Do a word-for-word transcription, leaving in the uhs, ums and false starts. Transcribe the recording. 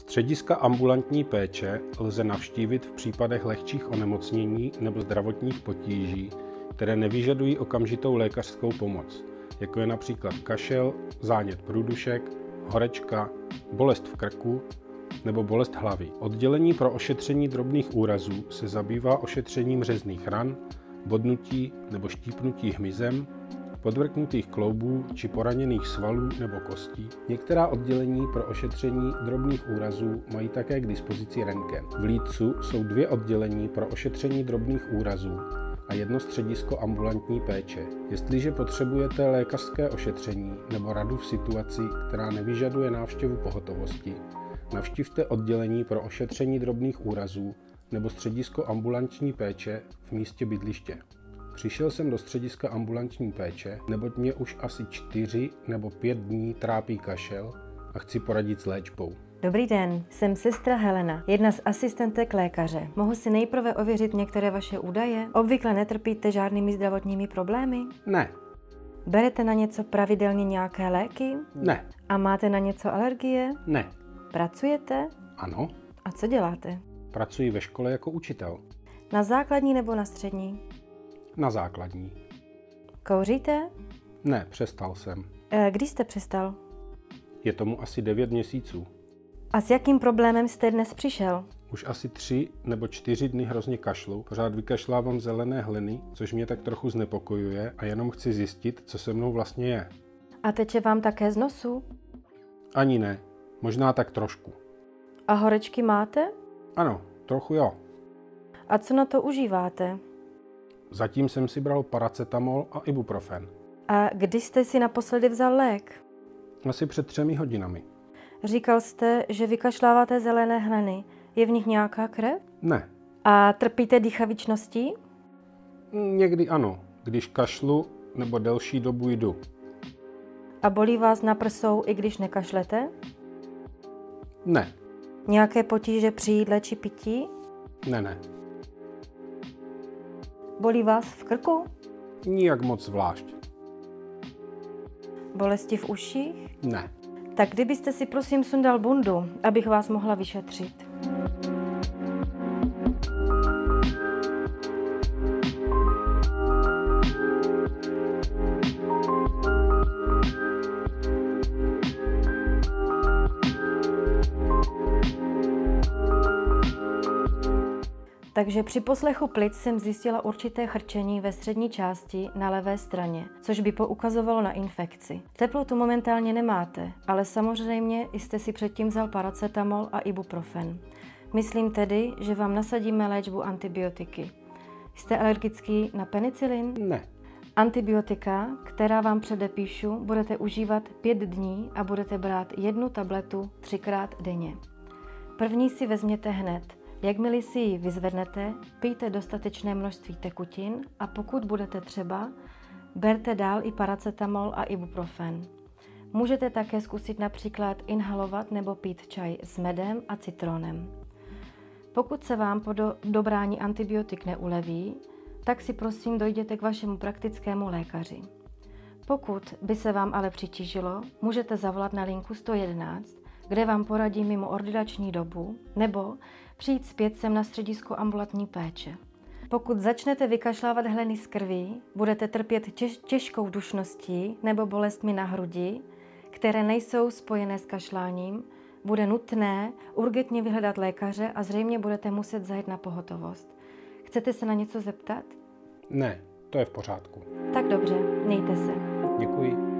Střediska ambulantní péče lze navštívit v případech lehčích onemocnění nebo zdravotních potíží, které nevyžadují okamžitou lékařskou pomoc, jako je například kašel, zánět průdušek, horečka, bolest v krku nebo bolest hlavy. Oddělení pro ošetření drobných úrazů se zabývá ošetřením řezných ran, bodnutí nebo štípnutí hmyzem, podvrknutých kloubů či poraněných svalů nebo kostí. Některá oddělení pro ošetření drobných úrazů mají také k dispozici rentgen. V Lídcu jsou dvě oddělení pro ošetření drobných úrazů a jedno středisko ambulantní péče. Jestliže potřebujete lékařské ošetření nebo radu v situaci, která nevyžaduje návštěvu pohotovosti, navštivte oddělení pro ošetření drobných úrazů nebo středisko ambulantní péče v místě bydliště. Přišel jsem do střediska ambulantní péče, neboť mě už asi čtyři nebo pět dní trápí kašel a chci poradit s léčbou. Dobrý den, jsem sestra Helena, jedna z asistentek lékaře. Mohu si nejprve ověřit některé vaše údaje? Obvykle netrpíte žádnými zdravotními problémy? Ne. Berete na něco pravidelně nějaké léky? Ne. A máte na něco alergie? Ne. Pracujete? Ano. A co děláte? Pracuji ve škole jako učitel. Na základní nebo na střední? Na základní. Kouříte? Ne, přestal jsem. E, kdy jste přestal? Je tomu asi devět měsíců. A s jakým problémem jste dnes přišel? Už asi tři nebo čtyři dny hrozně kašlu, pořád vykašlávám zelené hliny, což mě tak trochu znepokojuje a jenom chci zjistit, co se mnou vlastně je. A teče vám také z nosu? Ani ne, možná tak trošku. A horečky máte? Ano, trochu jo. A co na to užíváte? Zatím jsem si bral paracetamol a ibuprofen. A kdy jste si naposledy vzal lék? Asi před třemi hodinami. Říkal jste, že vykašláváte zelené hleny. Je v nich nějaká krev? Ne. A trpíte dýchavičností? Někdy ano, když kašlu nebo delší dobu jdu. A bolí vás na prsou, i když nekašlete? Ne. Nějaké potíže při jídle či pití? Ne, ne. Bolí vás v krku? Nijak moc zvlášť. Bolesti v uších? Ne. Tak kdybyste si prosím sundal bundu, abych vás mohla vyšetřit. Takže při poslechu plic jsem zjistila určité chrčení ve střední části na levé straně, což by poukazovalo na infekci. Teplotu momentálně nemáte, ale samozřejmě jste si předtím vzal paracetamol a ibuprofen. Myslím tedy, že vám nasadíme léčbu antibiotiky. Jste alergický na penicilin? Ne. Antibiotika, která vám předepíšu, budete užívat pět dní a budete brát jednu tabletu třikrát denně. První si vezměte hned. Jakmile si ji vyzvednete, pijte dostatečné množství tekutin a pokud budete třeba, berte dál i paracetamol a ibuprofen. Můžete také zkusit například inhalovat nebo pít čaj s medem a citronem. Pokud se vám po do- dobrání antibiotik neuleví, tak si prosím dojděte k vašemu praktickému lékaři. Pokud by se vám ale přitížilo, můžete zavolat na linku sto jedenáct, kde vám poradí mimo ordinační dobu, nebo přijít zpět sem na středisko ambulantní péče. Pokud začnete vykašlávat hleny z krví, budete trpět těž, těžkou dušností nebo bolestmi na hrudi, které nejsou spojené s kašláním, bude nutné urgentně vyhledat lékaře a zřejmě budete muset zajít na pohotovost. Chcete se na něco zeptat? Ne, to je v pořádku. Tak dobře, mějte se. Děkuji.